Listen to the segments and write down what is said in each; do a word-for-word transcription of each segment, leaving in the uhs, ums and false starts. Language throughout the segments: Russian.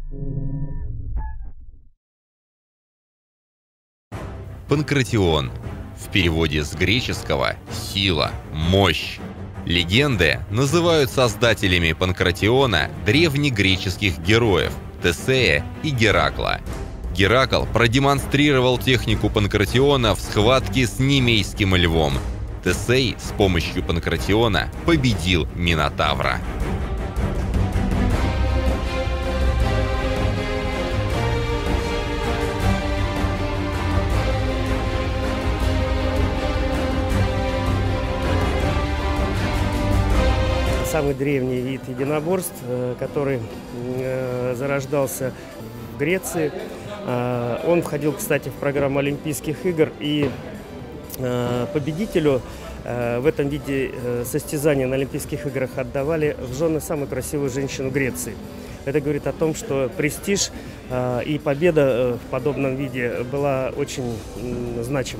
Панкратион. В переводе с греческого «сила», «мощь». Легенды называют создателями Панкратиона древнегреческих героев Тесея и Геракла. Геракл продемонстрировал технику Панкратиона в схватке с немейским львом. Тесей с помощью Панкратиона победил Минотавра. Самый древний вид единоборств, который зарождался в Греции. Он входил, кстати, в программу Олимпийских игр, и победителю в этом виде состязания на Олимпийских играх отдавали в жены самую красивую женщину Греции. Это говорит о том, что престиж и победа в подобном виде была очень значима.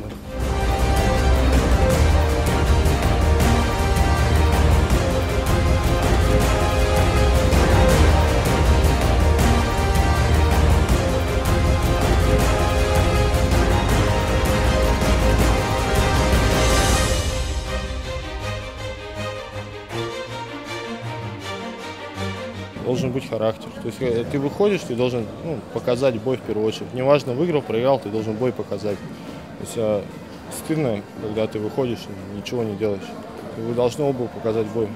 Должен быть характер. То есть ты выходишь, ты должен ну, показать бой в первую очередь. Неважно, выиграл, проиграл, ты должен бой показать. То есть а, стыдно, когда ты выходишь, ничего не делаешь. Вы должны оба показать бой.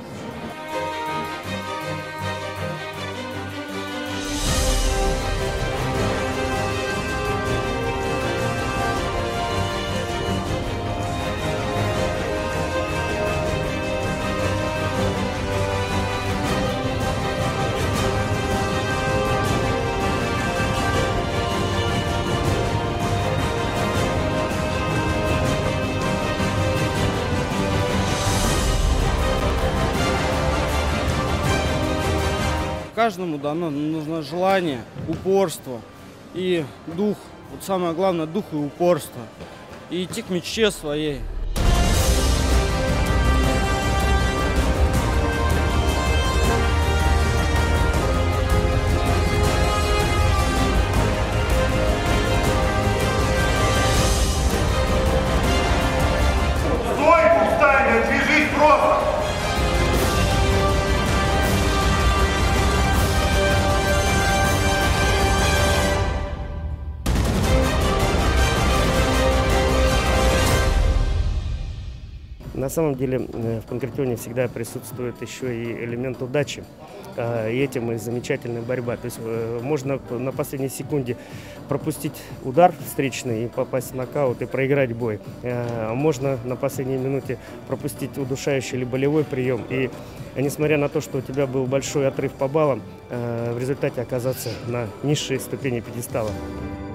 Каждому дано нужно желание, упорство и дух. Вот самое главное, дух и упорство. И идти к мечте своей. Стой, пустая, движись просто! На самом деле в Панкратионе всегда присутствует еще и элемент удачи, и этим и замечательная борьба. То есть можно на последней секунде пропустить удар встречный и попасть в нокаут и проиграть бой. Можно на последней минуте пропустить удушающий или болевой прием, и несмотря на то, что у тебя был большой отрыв по баллам, в результате оказаться на низшей ступени пьедестала.